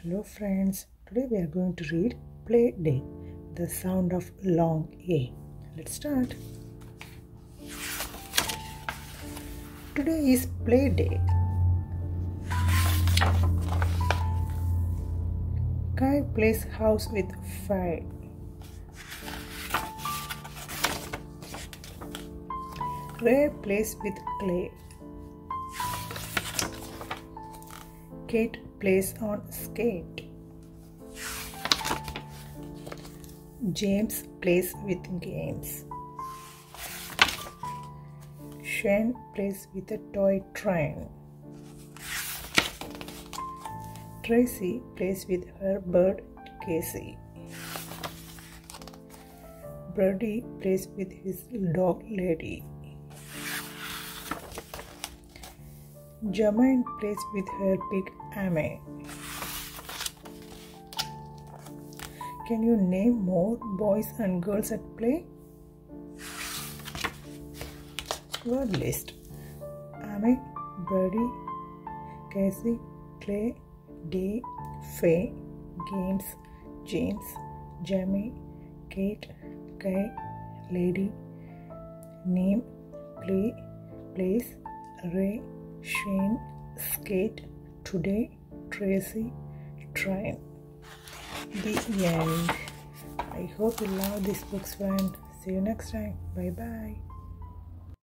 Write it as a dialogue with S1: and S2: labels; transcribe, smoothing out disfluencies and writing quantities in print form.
S1: Hello friends, today we are going to read Play Day, the sound of long A. Let's start. Today is Play Day. Kai plays house with fire. Ray plays with clay. Kate plays on skate. James plays with games. Shane plays with a toy train. Tracy plays with her bird Casey. Brady plays with his dog Lady. Jermaine plays with her pig Amy. Can you name more boys and girls at play? Word list: Amy, Brady, Casey, Clay, Dee, Faye, Games, James, Jamie, Kate, Kai, Lady. Name, play, place, Ray, Shane, skate, today, Tracy, train. The end. I hope you love this book, friend. See you next time. Bye bye.